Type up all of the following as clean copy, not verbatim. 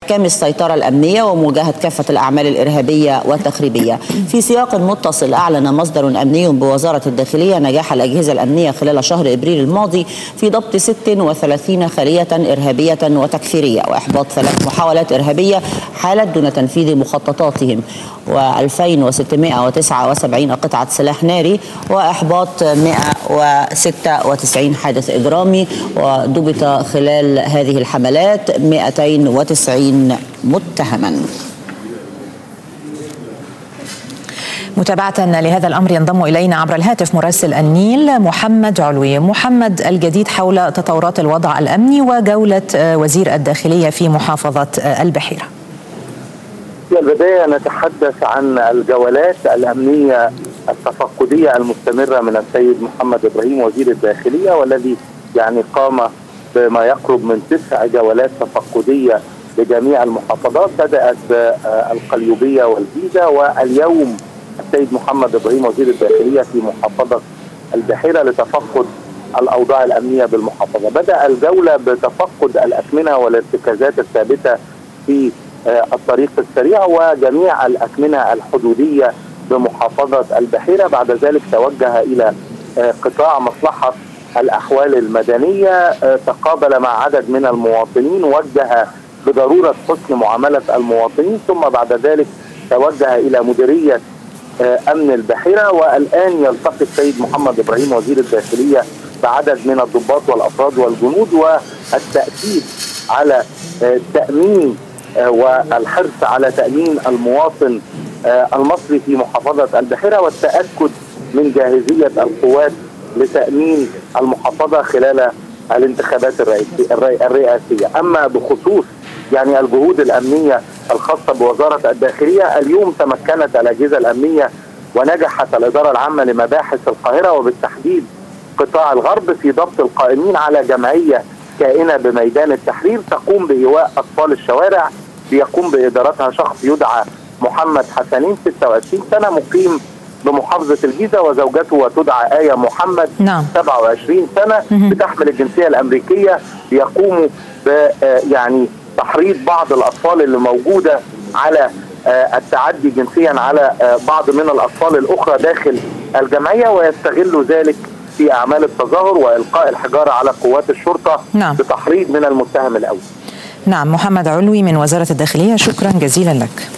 إحكام السيطرة الأمنية ومواجهة كافة الأعمال الإرهابية والتخريبية. في سياق متصل، أعلن مصدر أمني بوزارة الداخلية نجاح الأجهزة الأمنية خلال شهر إبريل الماضي في ضبط 36 خلية إرهابية وتكفيرية وإحباط 3 محاولات إرهابية حالت دون تنفيذ مخططاتهم، و2679 قطعة سلاح ناري، وإحباط 196 حادث إجرامي، وضبط خلال هذه الحملات 290 متهما. متابعة لهذا الأمر ينضم إلينا عبر الهاتف مراسل النيل محمد علوي. محمد، الجديد حول تطورات الوضع الأمني وجولة وزير الداخلية في محافظة البحيرة. في البداية نتحدث عن الجولات الأمنية التفقدية المستمرة من السيد محمد إبراهيم وزير الداخلية، والذي قام بما يقرب من 9 جولات تفقدية لجميع المحافظات، بدأت بالقليوبية والجيزة، واليوم السيد محمد إبراهيم وزير الداخلية في محافظة البحيرة لتفقد الأوضاع الأمنية بالمحافظة. بدأ الجولة بتفقد الأكمنة والارتكازات الثابتة في الطريق السريع وجميع الأكمنة الحدودية بمحافظة البحيرة. بعد ذلك توجه إلى قطاع مصلحة الأحوال المدنية، تقابل مع عدد من المواطنين، وجه بضرورة حسن معاملة المواطنين، ثم بعد ذلك توجه إلى مديرية أمن البحيرة. والآن يلتقي السيد محمد إبراهيم وزير الداخلية بعدد من الضباط والأفراد والجنود، والتأكيد على تأمين والحرص على تأمين المواطن المصري في محافظة البحيرة، والتأكد من جاهزية القوات لتأمين المحافظة خلال الانتخابات الرئاسية. أما بخصوص الجهود الأمنية الخاصة بوزارة الداخلية، اليوم تمكنت الأجهزة الأمنية ونجحت الإدارة العامة لمباحث القاهرة وبالتحديد قطاع الغرب في ضبط القائمين على جمعية كائنة بميدان التحرير تقوم بإيواء أطفال الشوارع، بيقوم بإدارتها شخص يدعى محمد حسنين 26 سنة مقيم بمحافظة الجيزة، وزوجته وتدعى آية محمد 27 سنة بتحمل الجنسية الأمريكية. بيقوموا تحريض بعض الأطفال اللي موجودة على التعدي جنسيا على بعض من الأطفال الأخرى داخل الجمعية، ويستغلوا ذلك في أعمال التظاهر وإلقاء الحجارة على قوات الشرطة بتحريض من المتهم الأول. نعم، محمد علوي من وزارة الداخلية، شكرا جزيلا لك.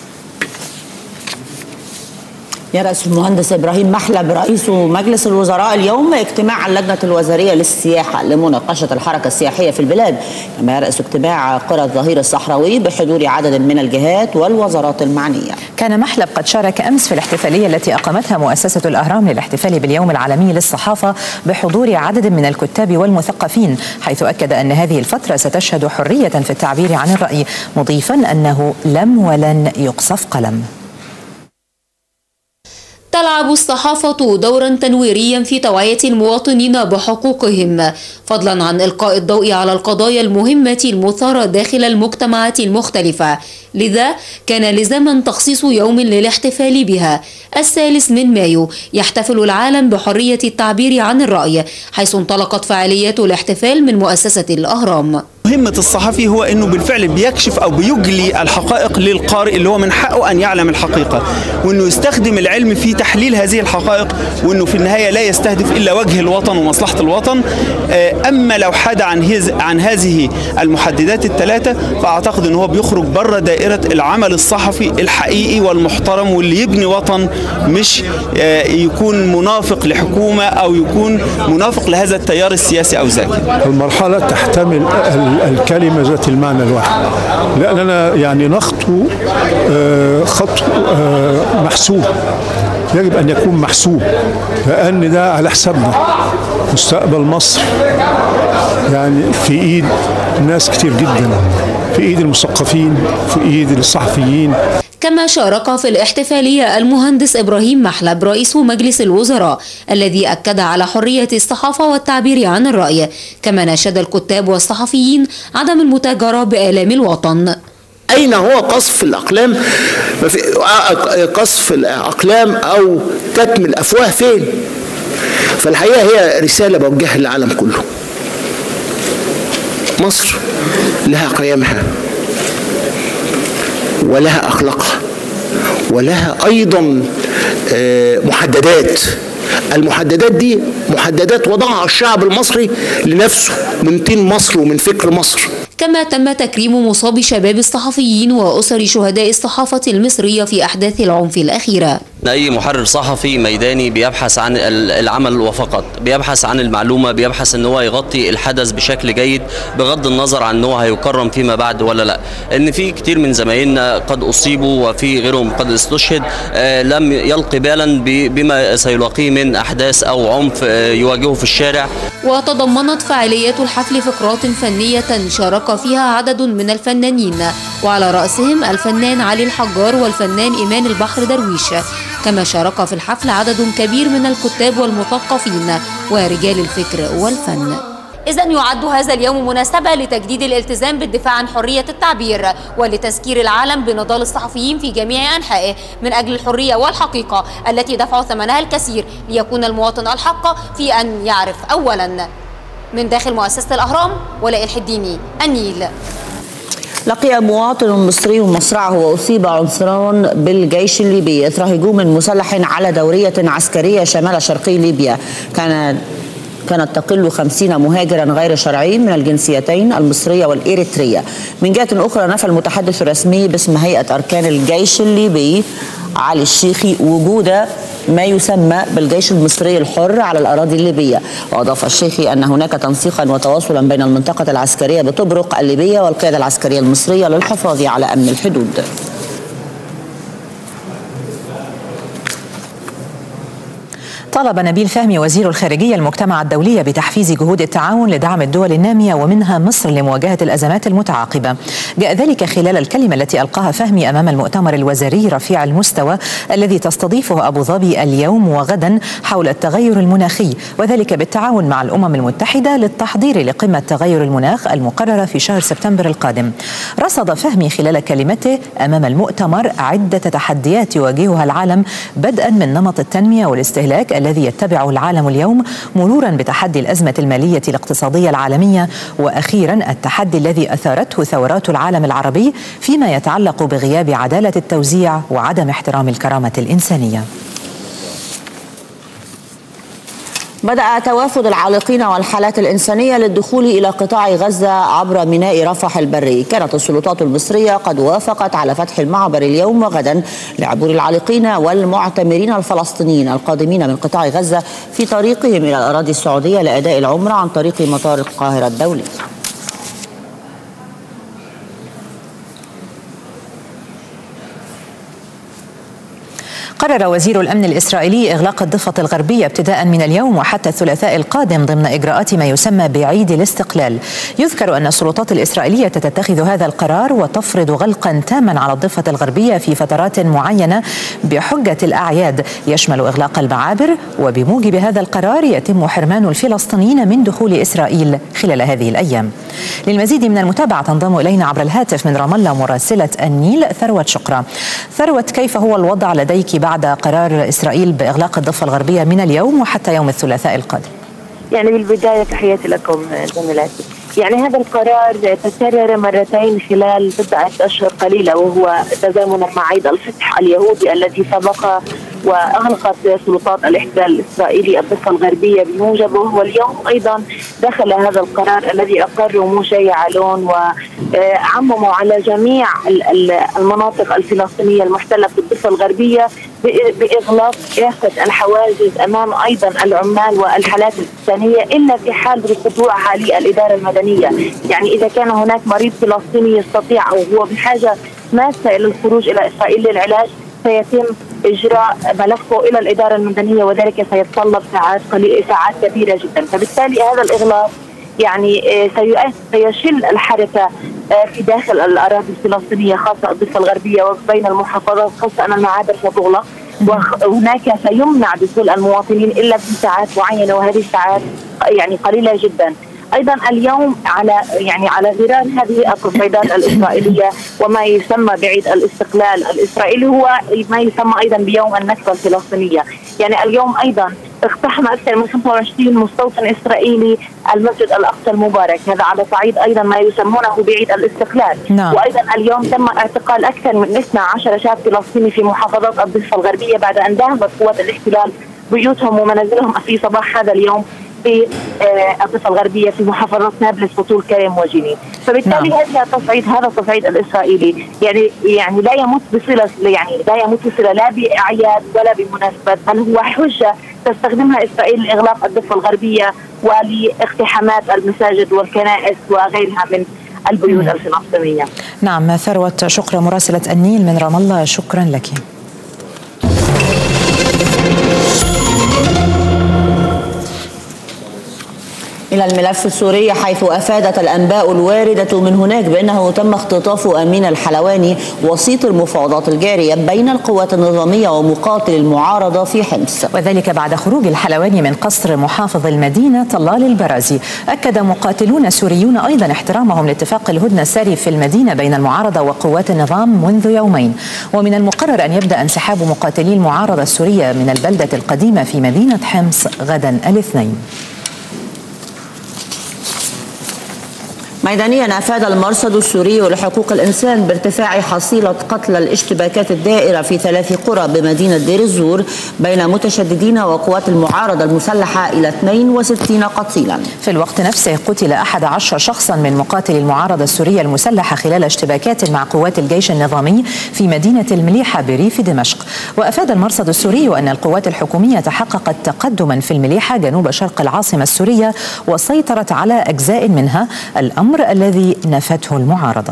يرأس المهندس إبراهيم محلب رئيس مجلس الوزراء اليوم اجتماع اللجنة الوزارية للسياحة لمناقشة الحركة السياحية في البلاد، كما يرأس اجتماع قرى الظهير الصحراوي بحضور عدد من الجهات والوزارات المعنية. كان محلب قد شارك أمس في الاحتفالية التي أقامتها مؤسسة الأهرام للاحتفال باليوم العالمي للصحافة بحضور عدد من الكتاب والمثقفين، حيث أكد أن هذه الفترة ستشهد حرية في التعبير عن الرأي، مضيفا أنه لم ولن يقصف قلم. تلعب الصحافة دورا تنويريا في توعية المواطنين بحقوقهم، فضلا عن إلقاء الضوء على القضايا المهمة المثارة داخل المجتمعات المختلفة. لذا كان لزاما تخصيص يوم للاحتفال بها. 3 مايو يحتفل العالم بحرية التعبير عن الرأي، حيث انطلقت فعاليات الاحتفال من مؤسسة الأهرام. مهمة الصحفي هو أنه بالفعل بيكشف أو بيجلي الحقائق للقارئ اللي هو من حقه أن يعلم الحقيقة، وأنه يستخدم العلم في تحليل هذه الحقائق، وأنه في النهاية لا يستهدف إلا وجه الوطن ومصلحة الوطن. أما لو حاد عن هذه المحددات الثلاثة، فأعتقد أنه هو بيخرج بره دائرة العمل الصحفي الحقيقي والمحترم واللي يبني وطن، مش يكون منافق لحكومة أو يكون منافق لهذا التيار السياسي أو ذاك. المرحلة تحتمل الكلمة ذات المعنى الواحد، لأننا نخطو خطو محسوب، يجب أن يكون محسوب، لأن ده على حسابنا. مستقبل مصر في إيد ناس كتير جدا، في إيد المثقفين، في إيد الصحفيين. كما شارك في الاحتفالية المهندس إبراهيم محلب رئيس مجلس الوزراء، الذي أكد على حرية الصحافة والتعبير عن الرأي، كما ناشد الكتاب والصحفيين عدم المتاجرة بآلام الوطن. أين هو قصف الأقلام؟ قصف الأقلام أو كتم الأفواه فين؟ فالحقيقة هي رسالة بوجهها للعالم كله. مصر لها قيمها، ولها أخلاقها ولها أيضا محددات. المحددات دي محددات وضعها الشعب المصري لنفسه من طين مصر ومن فكر مصر. كما تم تكريم مصاب شباب الصحفيين وأسر شهداء الصحافة المصرية في أحداث العنف الأخيرة. أي محرر صحفي ميداني بيبحث عن العمل وفقط، بيبحث عن المعلومة، بيبحث ان هو يغطي الحدث بشكل جيد بغض النظر عن ان هو هيكرم فيما بعد ولا لا. ان في كتير من زمايلنا قد أصيبوا وفي غيرهم قد استشهد لم يلقي بالا بما سيلاقيه من أحداث أو عنف يواجهه في الشارع. وتضمنت فعاليات الحفل فقرات فنية شارك فيها عدد من الفنانين، وعلى رأسهم الفنان علي الحجار والفنان إيمان البحر درويش. كما شارك في الحفل عدد كبير من الكتاب والمثقفين ورجال الفكر والفن. إذا يعد هذا اليوم مناسبة لتجديد الالتزام بالدفاع عن حرية التعبير ولتذكير العالم بنضال الصحفيين في جميع أنحائه من أجل الحرية والحقيقة التي دفعوا ثمنها الكثير ليكون المواطن الحق في أن يعرف أولا. من داخل مؤسسة الأهرام، ولاء الحديني، النيل. لقي مواطن مصري مصرعه وأصيب عنصران بالجيش الليبي إثر هجوم مسلح على دورية عسكرية شمال شرقي ليبيا. كانت تقل 50 مهاجرا غير شرعي من الجنسيتين المصرية والإريترية. من جهة أخرى نفى المتحدث الرسمي باسم هيئة أركان الجيش الليبي علي الشيخي وجود ما يسمى بالجيش المصري الحر على الأراضي الليبية. وأضاف الشيخي أن هناك تنسيقا وتواصلا بين المنطقة العسكرية بطبرق الليبية والقيادة العسكرية المصرية للحفاظ على أمن الحدود. طلب نبيل فهمي وزير الخارجية المجتمع الدولي بتحفيز جهود التعاون لدعم الدول النامية ومنها مصر لمواجهة الأزمات المتعاقبة. جاء ذلك خلال الكلمة التي ألقاها فهمي أمام المؤتمر الوزاري رفيع المستوى الذي تستضيفه أبو ظبي اليوم وغدا حول التغير المناخي، وذلك بالتعاون مع الأمم المتحدة للتحضير لقمة تغير المناخ المقررة في شهر سبتمبر القادم. رصد فهمي خلال كلمته أمام المؤتمر عدة تحديات يواجهها العالم، بدءا من نمط التنمية والاستهلاك الذي يتبعه العالم اليوم، مرورا بتحدي الأزمة المالية الاقتصادية العالمية، وأخيرا التحدي الذي أثارته ثورات العالم العربي فيما يتعلق بغياب عدالة التوزيع وعدم احترام الكرامة الإنسانية. بدأ توافد العالقين والحالات الإنسانية للدخول إلى قطاع غزة عبر ميناء رفح البري. كانت السلطات المصرية قد وافقت على فتح المعبر اليوم وغدا لعبور العالقين والمعتمرين الفلسطينيين القادمين من قطاع غزة في طريقهم إلى الأراضي السعودية لأداء العمرة عن طريق مطار القاهرة الدولي. قرر وزير الأمن الإسرائيلي إغلاق الضفة الغربية ابتداء من اليوم وحتى الثلاثاء القادم ضمن إجراءات ما يسمى بعيد الاستقلال. يذكر أن السلطات الإسرائيلية تتخذ هذا القرار وتفرض غلقا تاما على الضفة الغربية في فترات معينة بحجة الأعياد يشمل إغلاق المعابر، وبموجب هذا القرار يتم حرمان الفلسطينيين من دخول إسرائيل خلال هذه الأيام. للمزيد من المتابعة تنضم إلينا عبر الهاتف من رام الله مراسلة النيل ثروت شقرة. ثروت، كيف هو الوضع لديك بعد قرار إسرائيل بإغلاق الضفة الغربية من اليوم وحتى يوم الثلاثاء القادم؟ يعني بالبداية تحياتي لكم زميلاتي. يعني هذا القرار تكرر مرتين خلال بضعة أشهر قليلة، وهو تزامنا مع عيد الفصح اليهودي الذي سبق وأغلقت سلطات الاحتلال الإسرائيلي الضفة الغربية بموجبه، واليوم أيضا دخل هذا القرار الذي أقره موشي يعلون وعمموا على جميع المناطق الفلسطينية المحتلة في الضفة الغربية بإغلاق كافة الحواجز أمام أيضا العمال والحالات الإنسانية إلا في حال خضوعها للإدارة المدنية. يعني إذا كان هناك مريض فلسطيني يستطيع أو هو بحاجة ماسة إلى الخروج إلى إسرائيل للعلاج سيتم إجراء ملفه إلى الإدارة المدنية، وذلك سيتطلب ساعات كبيرة جدا. فبالتالي هذا الإغلاق يعني سيشل الحركة في داخل الأراضي الفلسطينية خاصة الضفة الغربية وبين المحافظات، خاصة أن المعابر ستغلق وهناك سيمنع دخول المواطنين إلا في ساعات معينة، وهذه الساعات يعني قليلة جدا. ايضا اليوم على غرار هذه التصعيدات الاسرائيليه وما يسمى بعيد الاستقلال الاسرائيلي هو ما يسمى ايضا بيوم النكبه الفلسطينيه. يعني اليوم ايضا اقتحم أكثر من 25 مستوطن إسرائيلي المسجد الأقصى المبارك، هذا على صعيد أيضا ما يسمونه بعيد الاستقلال. وأيضا اليوم تم اعتقال أكثر من 12 شاب فلسطيني في محافظات الضفة الغربية بعد أن داهمت قوات الاحتلال بيوتهم ومنازلهم في صباح هذا اليوم في الضفة الغربية في محافظات نابلس وطول كرم وجنين. فبالتالي هذا التصعيد الإسرائيلي يعني لا يمت بصلة لا بأعياد ولا بمناسبات، بل هو حجة تستخدمها إسرائيل لإغلاق الضفة الغربية ولاقتحامات المساجد والكنائس وغيرها من البيوت الفلسطينية. نعم ثروت شكرا مراسلة النيل من رام الله، شكرا لك. إلى الملف السوري، حيث أفادت الأنباء الواردة من هناك بأنه تم اختطاف أمين الحلواني وسيط المفاوضات الجارية بين القوات النظامية ومقاتل المعارضة في حمص، وذلك بعد خروج الحلواني من قصر محافظ المدينة طلال البرازي. أكد مقاتلون سوريون أيضا احترامهم لاتفاق الهدنة الساري في المدينة بين المعارضة وقوات النظام منذ يومين، ومن المقرر أن يبدأ انسحاب مقاتلي المعارضة السورية من البلدة القديمة في مدينة حمص غدا الاثنين. ميدانيا، أفاد المرصد السوري لحقوق الإنسان بارتفاع حصيلة قتلى الاشتباكات الدائرة في 3 قرى بمدينة دير الزور بين متشددين وقوات المعارضة المسلحة إلى 62 قتيلا. في الوقت نفسه قتل 11 شخصا من مقاتلي المعارضة السورية المسلحة خلال اشتباكات مع قوات الجيش النظامي في مدينة المليحة بريف دمشق. وأفاد المرصد السوري أن القوات الحكومية تحققت تقدما في المليحة جنوب شرق العاصمة السورية وسيطرت على أجزاء منها، الأمر الذي نفته المعارضة.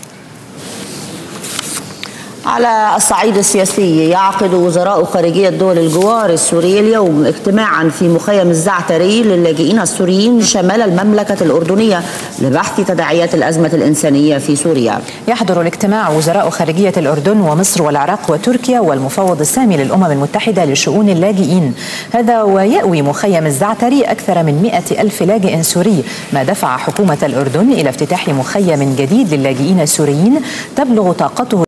على الصعيد السياسي، يعقد وزراء خارجية دول الجوار السوري اليوم اجتماعا في مخيم الزعتري للاجئين السوريين شمال المملكة الأردنية لبحث تداعيات الأزمة الإنسانية في سوريا. يحضر الاجتماع وزراء خارجية الأردن ومصر والعراق وتركيا والمفوض السامي للأمم المتحدة لشؤون اللاجئين، هذا ويأوي مخيم الزعتري أكثر من 100,000 لاجئ سوري، ما دفع حكومة الأردن إلى افتتاح مخيم جديد للاجئين السوريين تبلغ طاقته